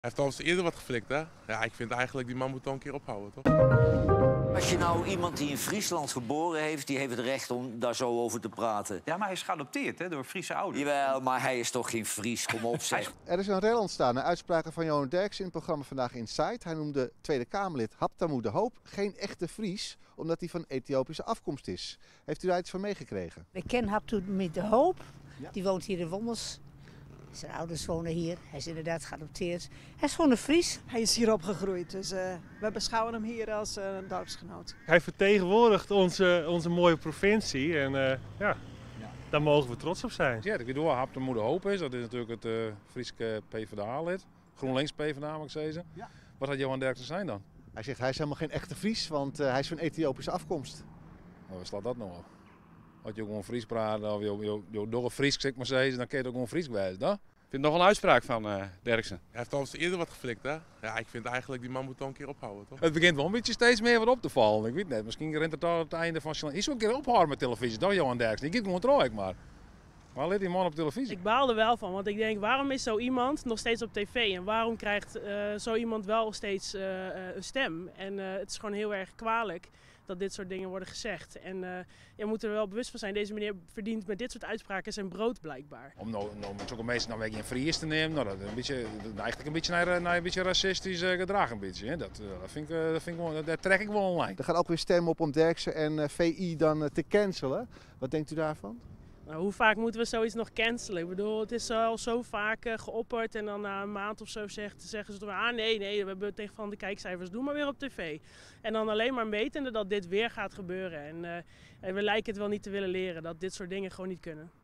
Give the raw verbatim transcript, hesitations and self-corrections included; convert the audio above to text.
Hij heeft al eens eerder wat geflikt, hè? Ja, ik vind eigenlijk die man moet dan een keer ophouden, toch? Als je nou iemand die in Friesland geboren heeft, die heeft het recht om daar zo over te praten. Ja, maar hij is geadopteerd hè, door Friese ouders. Jawel, maar hij is toch geen Fries, kom op zeg. Er is een rel ontstaan na uitspraken van Johan Derksen in het programma Vandaag Inside. Hij noemde Tweede Kamerlid Habtamu de Hoop geen echte Fries, omdat hij van Ethiopische afkomst is. Heeft u daar iets van meegekregen? Ik ken Habtamu de Hoop, die woont hier in Wonders. Zijn ouders wonen hier, hij is inderdaad geadopteerd. Hij is gewoon een Fries. Hij is hier opgegroeid, dus uh, we beschouwen hem hier als uh, een dorpsgenoot. Hij vertegenwoordigt onze, onze mooie provincie en uh, ja, ja, daar mogen we trots op zijn. Ja, ik weet wel Habtamu de Hoop is, dat is natuurlijk het uh, Friese PvdA-lid. GroenLinks PvdA moet ik zeggen. Ja. Wat had Johan Derksen zijn dan? Hij zegt hij is helemaal geen echte Fries, want uh, hij is van Ethiopische afkomst. Nou, waar slaat dat nou op? Als je ook gewoon Fries praat, of je, je, je door een Fries zeg maar zeggen, dan kun je ook gewoon Fries wijzen, toch? Ik vind nog een uitspraak van uh, Derksen. Hij heeft al eens eerder wat geflikt, hè? Ja, ik vind eigenlijk die man moet dan een keer ophouden, toch? Het begint wel een beetje steeds meer wat op te vallen. Ik weet niet, misschien rent het al op het einde van zijn... Is ook een keer ophouden met televisie, toch Johan Derksen? Die gaat gewoon trouw, maar. Waar ligt die man op televisie? Ik baal er wel van, want ik denk, waarom is zo iemand nog steeds op tv? En waarom krijgt uh, zo iemand wel steeds uh, uh, een stem? En uh, het is gewoon heel erg kwalijk dat dit soort dingen worden gezegd. En uh, je moet er wel bewust van zijn, deze meneer verdient met dit soort uitspraken zijn brood blijkbaar. Om nou, nou met zulke mensen nou een Fries te nemen, nou, dat is een beetje, dat, eigenlijk een beetje naar, naar een beetje racistisch uh, gedrag een beetje. Hè? Dat, uh, dat, vind ik, uh, dat, vind ik wel, dat trek ik wel online. Er gaan ook weer stemmen op om Derksen en uh, V I dan uh, te cancelen. Wat denkt u daarvan? Nou, hoe vaak moeten we zoiets nog cancelen? Ik bedoel, het is al zo vaak uh, geopperd en dan na een maand of zo zegt, zeggen ze, ah nee, nee, we hebben tegen van de kijkcijfers, doe maar weer op tv. En dan alleen maar wetende dat dit weer gaat gebeuren. En, uh, en we lijken het wel niet te willen leren, dat dit soort dingen gewoon niet kunnen.